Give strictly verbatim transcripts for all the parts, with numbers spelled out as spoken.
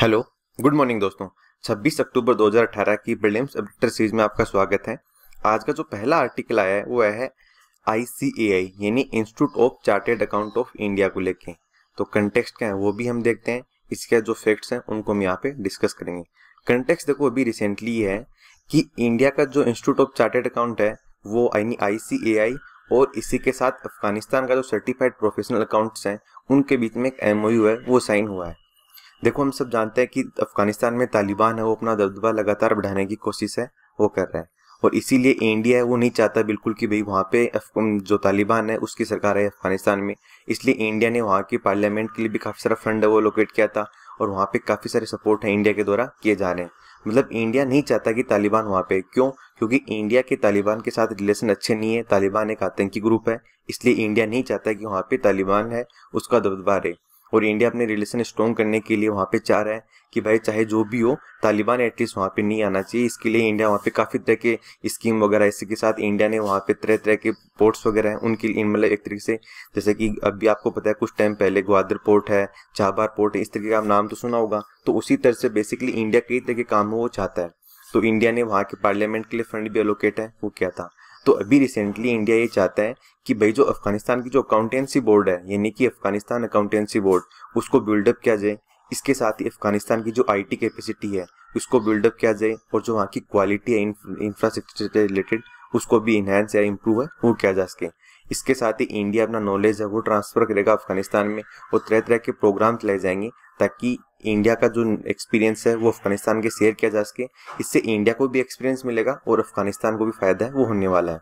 Hello, good morning दोस्तों। छब्बीस अक्टूबर दो हज़ार अठारह की प्रीलिम्स अपडेटर सीरीज में आपका स्वागत है। आज का जो पहला आर्टिकल आया है वो है आई सी ए आई यानी institute of chartered account of India को लेके। तो कंटेक्स्ट क्या है वो भी हम देखते हैं, इसके जो फैक्ट्स हैं उनको हम यहाँ पे डिस्कस करेंगे। कंटेक्स्ट देखो अभी रिसेंटली है कि इंडिया का जो इंस्टीट्यूट ऑफ चार्टर्ड अकाउंट है वो यानी आई सी ए आई और इसी के साथ अफगानिस्तान का जो सर्टिफाइड प्रोफेशनल अकाउंट्स हैं उनके बीच में एक एम ओ यू है वो साइन हुआ है। देखो हम सब जानते हैं कि अफगानिस्तान में तालिबान है वो अपना दबदबा लगातार बढ़ाने की कोशिश है वो कर रहा है और इसीलिए इंडिया है वो नहीं चाहता बिल्कुल कि भाई वहाँ पे जो तालिबान है उसकी सरकार है अफगानिस्तान में। इसलिए इंडिया ने वहाँ की पार्लियामेंट के लिए भी काफ़ी सारा फंड है वो लोकेट किया था और वहाँ पे काफ़ी सारे सपोर्ट है इंडिया के द्वारा किए जा रहे हैं। मतलब इंडिया नहीं चाहता कि तालिबान वहाँ पे, क्यों? क्योंकि इंडिया के तालिबान के साथ रिलेशन अच्छे नहीं है, तालिबान एक आतंकी ग्रुप है, इसलिए इंडिया नहीं चाहता कि वहाँ पे तालिबान है उसका दबदबा रहे। और इंडिया अपने रिलेशन स्ट्रॉन्ग करने के लिए वहाँ पे चाह रहा है कि भाई चाहे जो भी हो तालिबान एटलीस्ट वहाँ पे नहीं आना चाहिए। इसके लिए इंडिया वहाँ पे काफ़ी तरह के स्कीम वगैरह, इसी के साथ इंडिया ने वहाँ पे तरह तरह के पोर्ट्स वगैरह हैं उनके लिए, मतलब एक तरीके से जैसे कि अभी आपको पता है कुछ टाइम पहले ग्वादर पोर्ट है, चाबार पोर्ट है, इस तरीके का आप नाम तो सुना होगा। तो उसी तरह से बेसिकली इंडिया कई तरह के काम वो चाहता है। तो इंडिया ने वहाँ के पार्लियामेंट के लिए फंड भी एलोकेट है वो किया था। तो अभी रिसेंटली इंडिया ये चाहता है कि भाई जो अफगानिस्तान की जो अकाउंटेंसी बोर्ड है यानी कि अफगानिस्तान अकाउंटेंसी बोर्ड उसको बिल्डअप किया जाए। इसके साथ ही अफगानिस्तान की जो आईटी कैपेसिटी है उसको बिल्डअप किया जाए और जो वहाँ की क्वालिटी है इंफ्रास्ट्रक्चर से रिलेटेड उसको भी इन्हेंस या इम्प्रूव है वो किया जा सके। इसके साथ ही इंडिया अपना नॉलेज है वो ट्रांसफर करेगा अफगानिस्तान में और तरह तरह के प्रोग्राम चलाए जाएंगे ताकि इंडिया का जो एक्सपीरियंस है वो अफगानिस्तान के शेयर किया जा सके। इससे इंडिया को भी एक्सपीरियंस मिलेगा और अफगानिस्तान को भी फायदा है वो होने वाला है।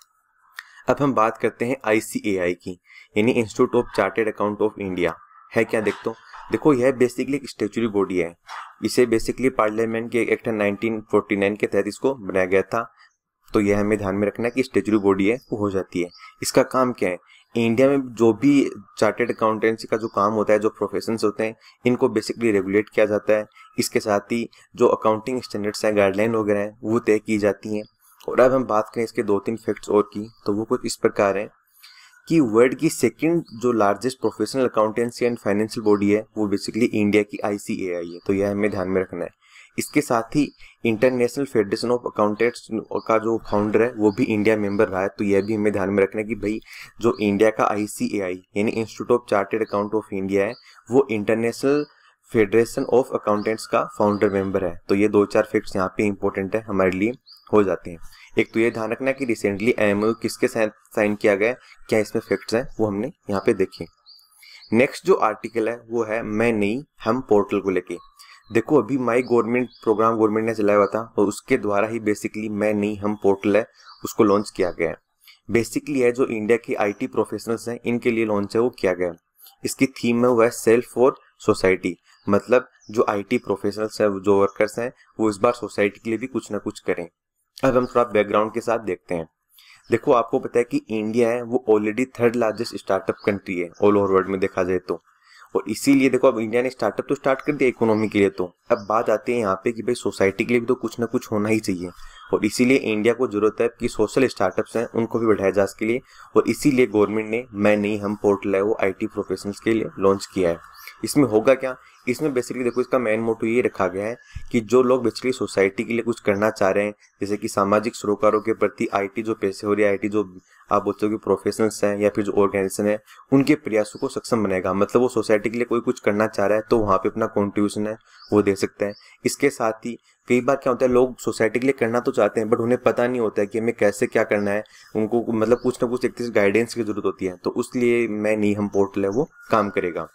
अब हम बात करते हैं आई सी ए आई की यानी institute of chartered account of India. है क्या देख तो देखो यह बेसिकली एक स्टेचुरी बॉडी है। इसे बेसिकली पार्लियामेंट के एक्ट नाइनटीन फोर्टी नाइन के तहत इसको बनाया गया था। तो यह हमें ध्यान में रखना है कि स्टेचुरी बॉडी है वो हो जाती है। इसका काम क्या है? इंडिया में जो भी चार्टर्ड अकाउंटेंसी का जो काम होता है, जो प्रोफेशंस होते हैं, इनको बेसिकली रेगुलेट किया जाता है। इसके साथ ही जो अकाउंटिंग स्टैंडर्ड्स हैं, गाइडलाइन वगैरह हैं वो तय की जाती हैं। और अब हम बात करें इसके दो तीन फैक्ट्स और की तो वो कुछ इस प्रकार है कि वर्ल्ड की सेकंड जो largest professional accountancy and financial body है वो बेसिकली इंडिया की आई सी ए आई है। तो यह हमें ध्यान में रखना है। इसके साथ ही इंटरनेशनल फेडरेशन ऑफ अकाउंटेंट्स का जो फाउंडर है वो भी इंडिया मेंबर रहा है। तो यह भी हमें ध्यान में रखना है कि भाई जो इंडिया का आई सी ए आई यानी institute of chartered account of India है वो इंटरनेशनल फेडरेशन ऑफ अकाउंटेंट्स का फाउंडर मेंबर है। तो ये दो चार फैक्ट्स यहाँ पे इंपॉर्टेंट है हमारे लिए हो जाते हैं। एक तो ये ध्यान रखना है कि रिसेंटली एम ओ यू किसके साथ साइन किया गया, क्या इसमें फैक्ट्स हैं वो हमने यहाँ पे देखे। नेक्स्ट जो आर्टिकल है वो है मैं नहीं हम पोर्टल को लेके। देखो अभी माई गवर्नमेंट प्रोग्राम गवर्नमेंट ने चलाया हुआ था और उसके द्वारा ही बेसिकली मैं नहीं हम पोर्टल है उसको लॉन्च किया गया है। बेसिकली है जो इंडिया के आई टी प्रोफेशनल्स हैं इनके लिए लॉन्च है वो किया गया। इसकी थीम है वो है सेल्फ फॉर सोसाइटी, मतलब जो आई टी प्रोफेशनल्स हैं, जो वर्कर्स हैं, वो इस बार सोसाइटी के लिए भी कुछ ना कुछ करें। अब हम थोड़ा बैकग्राउंड के साथ देखते हैं। देखो आपको पता है कि इंडिया है वो already third largest startup country है ऑल ओवर वर्ल्ड में देखा जाए तो। और इसीलिए देखो अब इंडिया ने स्टार्टअप तो स्टार्ट कर दिया इकोनॉमी के लिए। तो अब बात आती है यहाँ पे कि भाई सोसाइटी के लिए भी तो कुछ ना कुछ होना ही चाहिए और इसीलिए इंडिया को जरूरत है कि सोशल स्टार्टअप्स हैं उनको भी बढ़ाया जा सके लिए। और इसीलिए गवर्नमेंट ने मैं नहीं हम पोर्टल है वो आई टी प्रोफेशनल्स के लिए लॉन्च किया है। इसमें होगा क्या? इसमें बेसिकली देखो इसका मेन मोटो ये रखा गया है कि जो लोग बेसिकली सोसाइटी के लिए कुछ करना चाह रहे हैं, जैसे कि सामाजिक सरोकारों के प्रति आईटी जो पैसे हो रही है, आईटी जो आप बोलते हो कि प्रोफेशनल्स हैं या फिर जो ऑर्गेनाइजेशन है, उनके प्रयासों को सक्षम बनेगा। मतलब वो सोसाइटी के लिए कोई कुछ करना चाह रहा है तो वहाँ पे अपना कॉन्ट्रीब्यूशन है वो दे सकता है। इसके साथ ही कई बार क्या होता है, लोग सोसाइटी के लिए करना तो चाहते हैं बट उन्हें पता नहीं होता है कि हमें कैसे क्या करना है। उनको मतलब कुछ ना कुछ एक तरह से गाइडेंस की जरूरत होती है। तो उसलिए मैं नहीं हम पोर्टल है वो काम करेगा।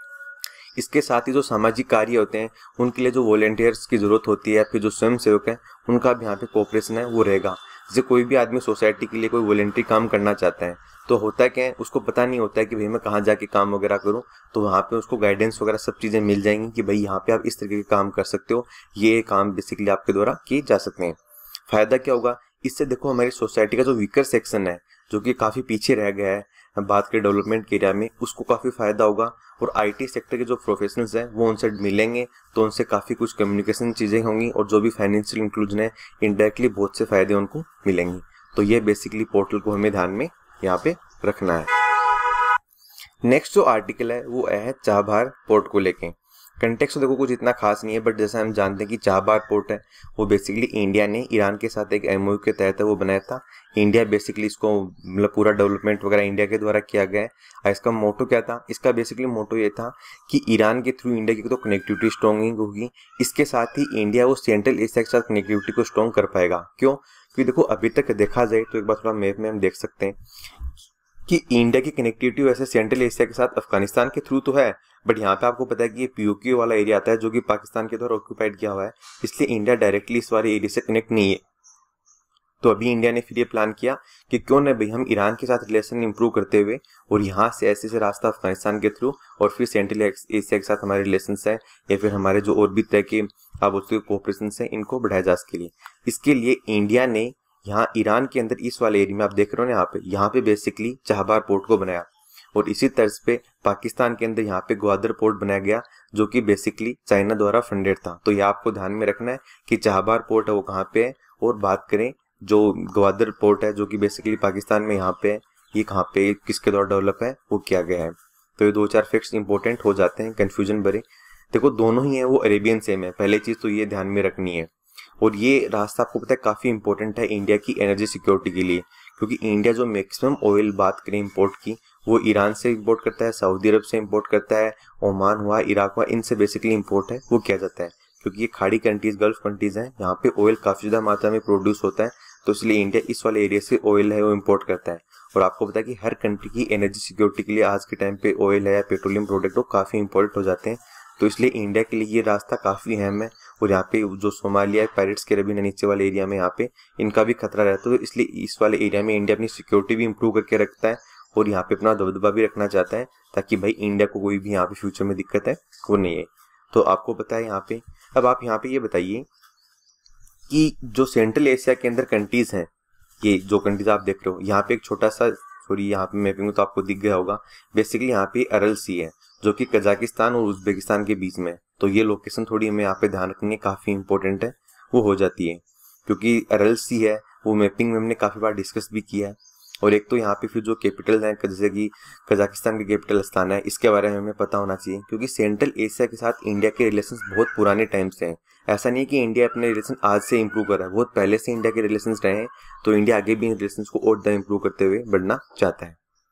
इसके साथ ही जो सामाजिक कार्य होते हैं उनके लिए जो वॉलेंटियर्स की जरूरत होती है या फिर जो स्वयं सेवक है उनका भी यहाँ पे कोऑपरेशन है वो रहेगा। जैसे कोई भी आदमी सोसाइटी के लिए कोई वॉलेंट्री काम करना चाहता है तो होता क्या है, उसको पता नहीं होता है कि भाई मैं कहाँ जाके काम वगैरह करूँ। तो वहाँ पे उसको गाइडेंस वगैरह सब चीज़ें मिल जाएंगी कि भाई यहाँ पे आप इस तरीके के काम कर सकते हो, ये काम बेसिकली आपके द्वारा किए जा सकते हैं। फायदा क्या होगा इससे? देखो हमारी सोसाइटी का जो वीकर सेक्शन है जो कि काफ़ी पीछे रह गया है बात के डेवलपमेंट के एरिया में, उसको काफ़ी फायदा होगा। और आईटी सेक्टर के जो प्रोफेशनल्स हैं वो उनसे मिलेंगे तो उनसे काफ़ी कुछ कम्युनिकेशन चीज़ें होंगी और जो भी फाइनेंशियल इंक्लूजन है इनडायरेक्टली बहुत से फायदे उनको मिलेंगे। तो ये बेसिकली पोर्टल को हमें ध्यान में यहाँ पे रखना है। नेक्स्ट जो आर्टिकल है वो है चाबहार पोर्ट को लेके। कंटेक्स्ट तो देखो कुछ इतना खास नहीं है, बट जैसा हम जानते हैं कि चाबहार पोर्ट है वो बेसिकली इंडिया ने ईरान के साथ एक एमओयू के तहत वो बनाया था। इंडिया बेसिकली इसको मतलब पूरा डेवलपमेंट वगैरह इंडिया के द्वारा किया गया है। और इसका मोटो क्या था? इसका बेसिकली मोटो ये था कि ईरान के थ्रू इंडिया की तो कनेक्टिविटी स्ट्रॉन्ग होगी, इसके साथ ही इंडिया वो सेंट्रल एशिया के साथ कनेक्टिविटी को स्ट्रॉन्ग कर पाएगा। क्यों? क्योंकि देखो अभी तक देखा जाए तो एक बार थोड़ा मैप में हम देख सकते हैं कि इंडिया की कनेक्टिविटी वैसे सेंट्रल एशिया के साथ अफगानिस्तान के थ्रू तो है, बट यहाँ पे आपको पता है कि ये पीओक्यू वाला एरिया आता है जो कि पाकिस्तान के द्वारा ऑक्यूपाइड किया हुआ है, इसलिए इंडिया डायरेक्टली इस वाले एरिया से कनेक्ट नहीं है। तो अभी इंडिया ने फिर ये प्लान किया कि क्यों ना भाई हम ईरान के साथ रिलेशन इंप्रूव करते हुए और यहाँ से ऐसे से रास्ता अफगानिस्तान के थ्रू और फिर सेंट्रल एशिया के साथ हमारे रिलेशन है या फिर हमारे जो और भी तरह के आप उसके कोऑपरेशन है इनको बढ़ाया जा सके लिए। इसके लिए इंडिया ने यहाँ ईरान के अंदर इस वाले एरिया में आप देख रहे हो ना, यहाँ पे यहाँ पे बेसिकली चाबहार पोर्ट को बनाया और इसी तर्ज पे पाकिस्तान के अंदर यहाँ पे ग्वादर पोर्ट बनाया गया जो कि बेसिकली चाइना द्वारा फंडेड था। तो ये आपको ध्यान में रखना है कि चाबहार पोर्ट है वो कहाँ पे है, और बात करें जो ग्वादर पोर्ट है जो कि बेसिकली पाकिस्तान में यहाँ पे है, ये कहाँ पे किसके द्वारा डेवलप है वो किया गया है। तो ये दो चार फैक्ट्स इंपॉर्टेंट हो जाते हैं, कंफ्यूजन भरे। देखो दोनों ही है वो अरेबियन सेम है, पहले चीज तो ये ध्यान में रखनी है। और ये रास्ता आपको पता है काफी इंपॉर्टेंट है इंडिया की एनर्जी सिक्योरिटी के लिए, क्योंकि इंडिया जो मैक्सिमम ऑयल बात करें इंपोर्ट की वो ईरान से इंपोर्ट करता है, सऊदी अरब से इंपोर्ट करता है, ओमान हुआ, इराक हुआ, इनसे बेसिकली इंपोर्ट है वो किया जाता है। क्योंकि ये खाड़ी कंट्रीज, गल्फ कंट्रीज हैं, यहाँ पे ऑयल काफी ज्यादा मात्रा में प्रोड्यूस होता है, तो इसलिए इंडिया इस वाले एरिया से ऑयल है वो इंपोर्ट करता है। और आपको पता है कि हर कंट्री की एनर्जी सिक्योरिटी के लिए आज के टाइम पे ऑयल है या पेट्रोलियम प्रोडक्ट वो काफी इंपॉर्टेंट हो जाते हैं। तो इसलिए इंडिया के लिए ये रास्ता काफी अहम है। और यहाँ पे जो सोमालिया पायरेट्स के रबी नीचे वाले एरिया में यहाँ पे इनका भी खतरा रहता है, तो इसलिए इस वाले एरिया में इंडिया अपनी सिक्योरिटी भी इंप्रूव करके रखता है और यहाँ पे अपना दबदबा भी रखना चाहता है ताकि भाई इंडिया को कोई भी यहाँ पे फ्यूचर में दिक्कत है वो नहीं है। तो आपको पता है यहाँ पे, अब आप यहाँ पे ये बताइए कि जो सेंट्रल एशिया के अंदर कंट्रीज हैं, ये जो कंट्रीज आप देख रहे हो यहाँ पे एक छोटा सा, सॉरी यहाँ पे मैपिंग तो आपको दिख गया होगा, बेसिकली यहाँ पे अरल सी है जो कि कजाकिस्तान और उज्बेकिस्तान के बीच में। तो ये लोकेशन थोड़ी हमें यहाँ पे ध्यान रखनी काफी इंपॉर्टेंट है वो हो जाती है, क्योंकि अरल सी है वो मैपिंग में हमने काफी बार डिस्कस भी किया है। और एक तो यहाँ पे फिर जो कैपिटल है जैसे कि कजाकिस्तान की कैपिटल अस्ताना है, इसके बारे में हमें पता होना चाहिए, क्योंकि सेंट्रल एशिया के साथ इंडिया के रिलेशंस बहुत पुराने टाइम से हैं। ऐसा नहीं कि इंडिया अपने रिलेशन आज से इंप्रूव कर रहा है, बहुत पहले से इंडिया के रिलेशंस रहे हैं। तो इंडिया आगे भी इन रिलेशंस को और ज्यादा इंप्रूव करते हुए बढ़ना चाहता है।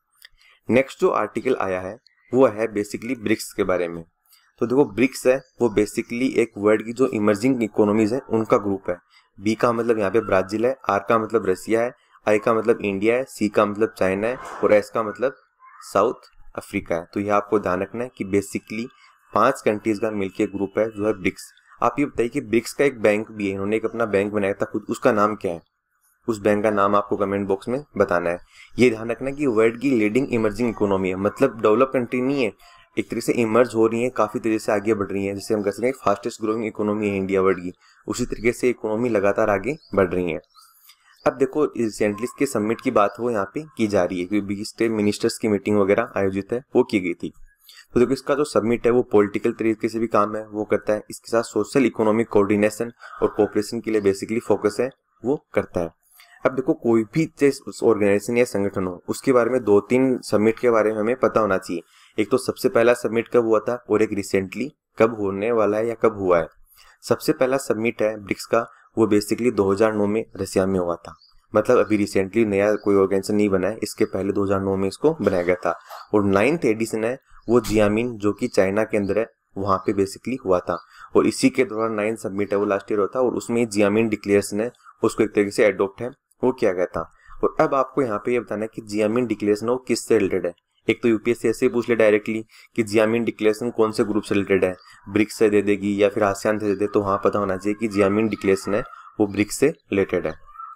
नेक्स्ट जो आर्टिकल आया है वो है बेसिकली ब्रिक्स के बारे में। तो देखो ब्रिक्स है वो बेसिकली एक वर्ल्ड की जो इमर्जिंग इकोनॉमीज है उनका ग्रुप है। बी का मतलब यहाँ पे ब्राजील है, आर का मतलब रसिया है, आई का मतलब इंडिया है, सी का मतलब चाइना है और एस का मतलब साउथ अफ्रीका है। तो यह आपको ध्यान रखना है कि बेसिकली पांच कंट्रीज का मिलकर ग्रुप है जो है ब्रिक्स। आप ये बताइए कि ब्रिक्स का एक बैंक भी है, इन्होंने एक अपना बैंक बनाया था खुद, उसका नाम क्या है? उस बैंक का नाम आपको कमेंट बॉक्स में बताना है। ये ध्यान रखना कि वर्ल्ड की लीडिंग इमर्जिंग इकोनॉमी है, मतलब डेवलप कंट्री नहीं है, एक तरीके से इमर्ज हो रही है, काफी तेजी से आगे बढ़ रही है। जैसे हम कह सकते हैं फास्टेस्ट ग्रोइंग इकोनॉमी है इंडिया वर्ल्ड की, उसी तरीके से इकोनॉमी लगातार आगे बढ़ रही है। अब देखो रिसेंटली इसके समिट की बात वो यहाँ पे की जा रही है, क्योंकि बिगेस्ट मिनिस्टर्स की मीटिंग वगैरह आयोजित है वो की गई थी। तो देखो इसका जो समिट है वो पॉलिटिकल तरीके से भी काम है वो करता है, इसके साथ सोशल इकोनॉमिक कोऑर्डिनेशन और कोऑपरेशन के लिए बेसिकली फोकस है वो करता है। अब देखो कोई भी ऑर्गेनाइजेशन या संगठन हो उसके बारे में दो तीन समिट के बारे में हमें पता होना चाहिए। एक तो सबसे पहला समिट कब हुआ था और एक रिसेंटली कब होने वाला है या कब हुआ है। सबसे पहला समिट है ब्रिक्स का वो बेसिकली दो हज़ार नौ में रसिया में हुआ था, मतलब अभी रिसेंटली नया कोई ऑर्गेनाइजेशन नहीं बना है, इसके पहले दो हज़ार नौ में इसको बनाया गया था। और नाइन्थ एडिशन है वो जियामिन जो कि चाइना के अंदर है वहां पे बेसिकली हुआ था, और इसी के दौरान नाइन्थ समिट है वो लास्ट ईयर होता, और उसमें जियामिन डिक्लेरेशन है उसको एक तरीके से एडॉप्ट है वो किया गया था। और अब आपको यहाँ पे ये बताना है कि जियामिन डिक्लेरेशन वो किससे रिलेटेड है। एक तो यूपीएससी ऐसे पूछ ले डायरेक्टली कि जियामिन डिक्लेरेशन कौन से ग्रुप से रिलेटेड है, ब्रिक्स से दे देगी या फिर आसियान से दे दे, तो वहां पता होना चाहिए कि जियामिन डिक्लेरेशन है वो ब्रिक्स से रिलेटेड है।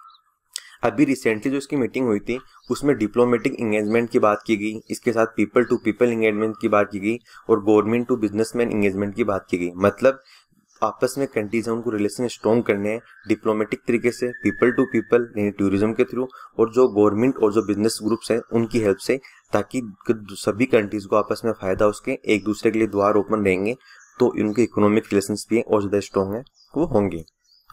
अभी रिसेंटली जो इसकी मीटिंग हुई थी उसमें डिप्लोमेटिक एंगेजमेंट की बात की गई, इसके साथ पीपल टू पीपल एंगेजमेंट की बात की गई और गवर्नमेंट टू बिजनेसमैन एंगेजमेंट की बात की गई। मतलब आपस में कंट्रीज हैं उनको रिलेशन स्ट्रॉन्ग करने हैं डिप्लोमेटिक तरीके से, पीपल टू पीपल यानी टूरिज्म के थ्रू, और जो गवर्नमेंट और जो बिजनेस ग्रुप्स हैं उनकी हेल्प से, ताकि सभी कंट्रीज को आपस में फायदा उसके एक दूसरे के लिए द्वार ओपन रहेंगे, तो उनके इकोनॉमिक रिलेशंस भी और ज्यादा स्ट्रॉन्ग है वो होंगे।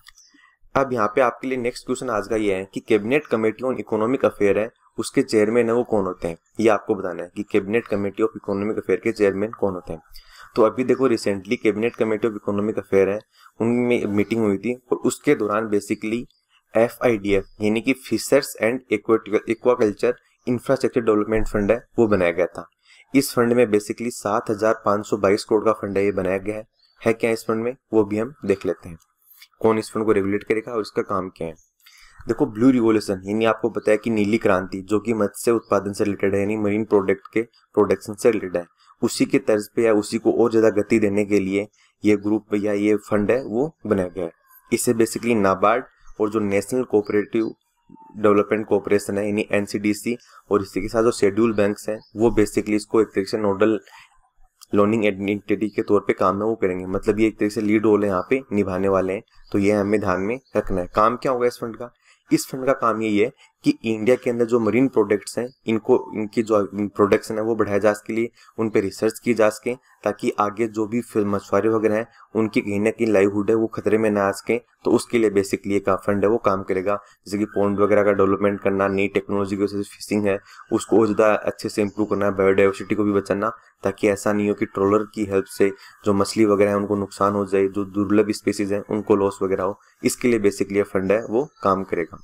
अब यहाँ पे आपके लिए नेक्स्ट क्वेश्चन आज का ये है कि cabinet committee on economic affair है उसके चेयरमैन है वो कौन होते हैं, ये आपको बताना है कि cabinet committee of economic affair के चेयरमैन कौन होते हैं। तो अभी देखो recently cabinet committee of economic affair है, उनमें मीटिंग हुई थी और उसके दौरान basically F I D F यानी कि fishers and aquaculture infrastructure development fund है वो बनाया गया था। इस फंड में बेसिकली सात हजार पाँच सौ बाईस करोड़ का फंड है ये बनाया गया है। है क्या इस फंड में वो भी हम देख लेते हैं, कौन इस फंड को रेगुलेट करेगा और इसका काम क्या है। देखो ब्लू रिवोल्यूशन यानी आपको पता है कि नीली क्रांति जो कि मत्स्य उत्पादन से रिलेटेड है यानी मरीन प्रोडक्ट के प्रोडक्शन से रिलेटेड है, उसी के तर्ज पे या उसी को और ज्यादा गति देने के लिए ये ग्रुप या ये फंड है वो बनाया गया है। इससे बेसिकली नाबार्ड और जो नेशनल कोऑपरेटिव डेवलपमेंट कॉर्पोरेशन है यानी एन सी डी सी और इसी के साथ जो शेड्यूल बैंक्स हैं वो बेसिकली इसको एक तरीके से नोडल लोनिंग एंटिटी के तौर पे काम है वो करेंगे। मतलब ये एक तरीके से लीड रोल है यहाँ पे निभाने वाले हैं, तो ये हमें ध्यान में रखना है। काम क्या होगा इस फंड का? इस फंड का काम यही है कि इंडिया के अंदर जो मरीन प्रोडक्ट्स हैं इनको इनकी जो प्रोडक्शन है वो बढ़ाया जा सके लिए उन पे रिसर्च की जा सके, ताकि आगे जो भी मछुआरे वगैरह हैं उनकी कहीं ना कहीं लाइवहुड है वो खतरे में ना आ सके। तो उसके लिए बेसिकली एक फंड है वो काम करेगा, जैसे कि पॉन्ड वगैरह का डेवलपमेंट करना, नई टेक्नोलॉजी की वजह से फिशिंग है उसको ज़्यादा अच्छे से इंप्रूव करना, बायोडाइवर्सिटी को भी बचाना, ताकि ऐसा नहीं हो कि ट्रोलर की हेल्प से जो मछली वगैरह है उनको नुकसान हो जाए, जो दुर्लभ स्पीसीज है उनको लॉस वगैरह हो। इसके लिए बेसिकली फंड है वो काम करेगा।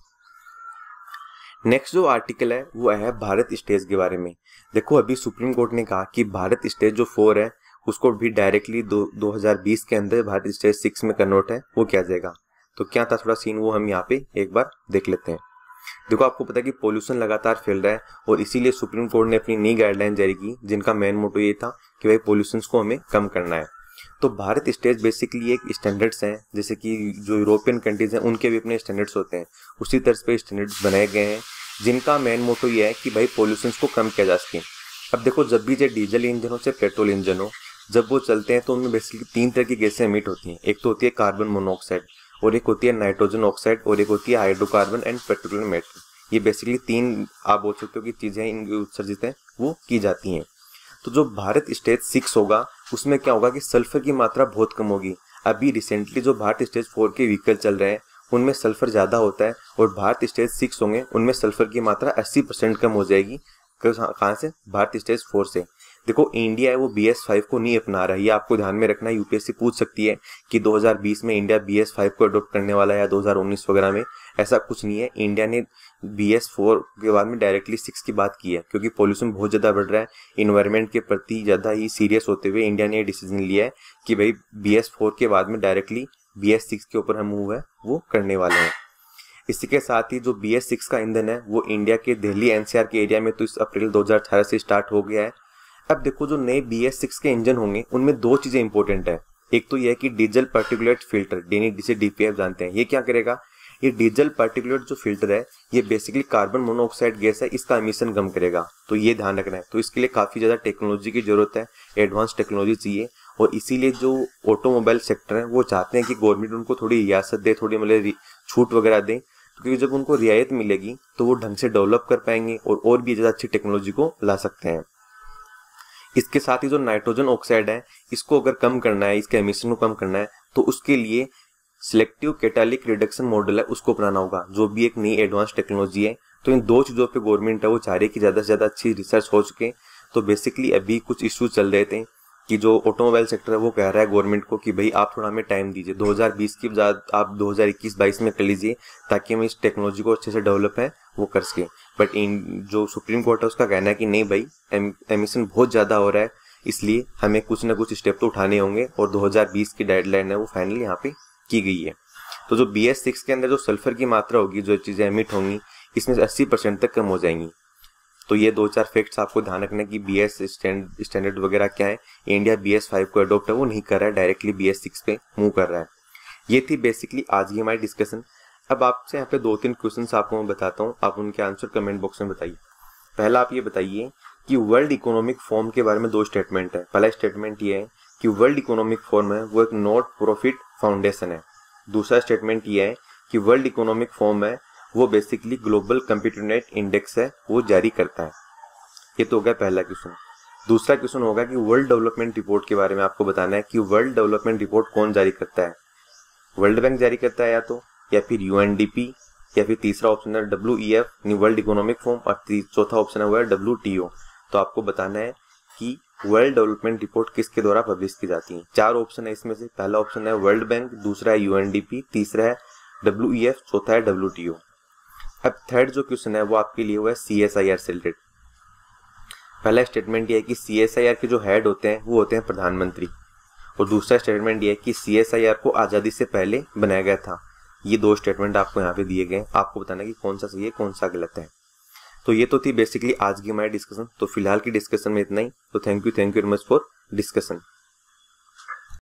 नेक्स्ट जो आर्टिकल है वो है भारत स्टेज के बारे में। देखो अभी सुप्रीम कोर्ट ने कहा कि भारत स्टेज जो फोर है उसको भी डायरेक्टली दो, दो हजार बीस के अंदर भारत स्टेज सिक्स में कन्वर्ट है वो किया जाएगा। तो क्या था थोड़ा सीन वो हम यहाँ पे एक बार देख लेते हैं। देखो आपको पता है कि पोल्यूशन लगातार फैल रहा है और इसीलिए सुप्रीम कोर्ट ने अपनी नई गाइडलाइन जारी की जिनका मेन मोटो ये था कि भाई पोल्यूशन को हमें कम करना है। तो भारत स्टेज बेसिकली एक स्टैंडर्ड्स हैं, जैसे कि जो यूरोपियन कंट्रीज हैं उनके भी अपने स्टैंडर्ड्स होते हैं, उसी तरह पे स्टैंडर्ड्स बनाए गए हैं जिनका मेन मोटो ये है कि भाई पोल्यूशन को कम किया जा सके। अब देखो जब भी चाहे डीजल इंजन हो चाहे पेट्रोल इंजन हो, जब वो चलते हैं तो उनमें बेसिकली तीन तरह की गैसें एमिट होती हैं। एक तो होती है कार्बन मोनोऑक्साइड और एक होती है नाइट्रोजन ऑक्साइड और एक होती है हाइड्रोकार्बन एंड पेट्रोलियम मैटर। ये बेसिकली तीन आप बोल सकते हो कि चीजें इनकी उत्सर्जित हैं वो की जाती हैं। तो जो भारत स्टेज सिक्स होगा उसमें क्या होगा कि सल्फर की मात्रा बहुत कम होगी। अभी रिसेंटली जो भारत स्टेज फोर के व्हीकल चल रहे हैं उनमें सल्फर ज्यादा होता है और भारत स्टेज सिक्स होंगे उनमें सल्फर की मात्रा अस्सी परसेंट कम हो जाएगी। कहाँ से? भारत स्टेज फोर से। देखो इंडिया है वो बी एस फाइव को नहीं अपना रहा है, ये आपको ध्यान में रखना है। यू पी एस सी पूछ सकती है कि दो हजार बीस में इंडिया बी एस फाइव को अडॉप्ट करने वाला है या दो हजार उन्नीस वगैरह में, ऐसा कुछ नहीं है। इंडिया ने बी एस फोर के बाद में डायरेक्टली सिक्स की बात की है, क्योंकि पॉल्यूशन बहुत ज्यादा बढ़ रहा है। इन्वायरमेंट के प्रति ज्यादा ही सीरियस होते हुए इंडिया ने डिसीजन लिया है कि भाई बी एस फोर के बाद में डायरेक्टली बी एस सिक्स के ऊपर हम मूव है वो करने वाले हैं। इसी के साथ ही जो बी एस सिक्स का ईंधन है वो इंडिया के दिल्ली एन सी आर के एरिया में तो इस अप्रैल दो हजार अठारह से स्टार्ट हो गया है। अब देखो जो नए बी एस सिक्स के इंजन होंगे उनमें दो चीजें इंपॉर्टेंट है। एक तो यह है कि डीजल पार्टिकुलेट फिल्टर, यानी जिसे डी पी एफ जानते हैं, ये क्या करेगा? ये डीजल पार्टिकुलेट जो फिल्टर है ये बेसिकली कार्बन मोनोऑक्साइड गैस है, इसका एमिशन कम करेगा। तो ये ध्यान रखना है। तो इसके लिए काफी ज्यादा टेक्नोलॉजी की जरूरत है, एडवांस टेक्नोलॉजी चाहिए और इसीलिए जो ऑटोमोबाइल सेक्टर है वो चाहते हैं कि गवर्नमेंट उनको थोड़ी रियासत दे, थोड़ी मतलब छूट वगैरह दे, क्योंकि जब उनको रियायत मिलेगी तो वो ढंग से डेवलप कर पाएंगे और और भी ज्यादा अच्छी टेक्नोलॉजी को ला सकते हैं। इसके साथ ही जो नाइट्रोजन ऑक्साइड है इसको अगर कम करना है, इसके एमिशन को कम करना है, तो उसके लिए सिलेक्टिव कैटालिक रिडक्शन मॉडल है उसको अपनाना होगा, जो भी एक नई एडवांस टेक्नोलॉजी है। तो इन दो चीजों पे गवर्नमेंट है वो चाह रही है कि ज्यादा से ज्यादा अच्छी रिसर्च हो चुके। तो बेसिकली अभी कुछ इश्यूज चल रहे थे कि जो ऑटोमोबाइल सेक्टर है वो कह रहा है गवर्नमेंट को कि भाई आप थोड़ा हमें टाइम दीजिए, दो हजार बीस की बजाय आप दो हजार इक्कीस बाईस में कर लीजिए ताकि हम इस टेक्नोलॉजी को अच्छे से डेवलप है वो कर सके। बट इन जो सुप्रीम कोर्ट है उसका कहना है कि नहीं भाई, एमिशन बहुत ज्यादा हो रहा है, इसलिए हमें कुछ ना कुछ स्टेप तो उठाने होंगे और दो हजार बीस की डेडलाइन है वो फाइनली यहाँ पे की गई है। तो जो बी एस सिक्स के अंदर जो सल्फर की मात्रा होगी, जो चीजें एमिट होंगी, इसमें से अस्सी परसेंट तक कम हो जाएंगी। तो ये दो चार फैक्ट्स आपको ध्यान रखना कि बी एस स्टैंडर्ड वगैरह क्या है। इंडिया बी एस फाइव को अडॉप्ट है वो नहीं कर रहा है, डायरेक्टली बी एस सिक्स पे मूव कर रहा है। ये थी बेसिकली आज की हमारी डिस्कशन। अब आपसे यहाँ पे दो तीन क्वेश्चंस आपको मैं बताता हूँ, आप उनके आंसर कमेंट बॉक्स में बताइए। पहला आप ये बताइए कि वर्ल्ड इकोनॉमिक फोरम के बारे में दो स्टेटमेंट है। पहला स्टेटमेंट ये है कि वर्ल्ड इकोनॉमिक फोरम है वो एक नॉट प्रॉफिट फाउंडेशन है। दूसरा स्टेटमेंट ये है कि वर्ल्ड इकोनॉमिक फोरम है वो बेसिकली ग्लोबल कंपिटिटिवनेस इंडेक्स है वो जारी करता है। ये तो हो गया पहला क्वेश्चन। दूसरा क्वेश्चन होगा कि वर्ल्ड डेवलपमेंट रिपोर्ट के बारे में आपको बताना है कि वर्ल्ड डेवलपमेंट रिपोर्ट कौन जारी करता है। वर्ल्ड बैंक जारी करता है या तो, या फिर यू एन डी पी, या फिर तीसरा ऑप्शन है W E F world economic forum, और चौथा ऑप्शन है वो है डब्ल्यू टी ओ। तो आपको बताना है कि वर्ल्ड डेवलपमेंट रिपोर्ट किसके द्वारा पब्लिश की जाती है? चार ऑप्शन है इसमें से। पहला ऑप्शन है वर्ल्ड बैंक, दूसरा है यूएनडीपी, तीसरा है डब्ल्यूईएफ, चौथा है डब्ल्यूटीओ। अब थर्ड जो क्वेश्चन है वो आपके लिए हुआ है सीएसआईआर से रिलेटेड। पहला स्टेटमेंट ये है कि सीएसआईआर के जो हेड होते हैं वो होते हैं प्रधानमंत्री, और दूसरा स्टेटमेंट ये है कि सीएसआईआर को आजादी से पहले बनाया गया था। ये दो स्टेटमेंट आपको यहाँ पे दिए गए, आपको बताना कि कौन सा सही है कौन सा गलत है। तो ये तो थी बेसिकली आज की हमारी डिस्कशन। तो फिलहाल की डिस्कशन में इतना ही। तो thank you thank you very much for discussion.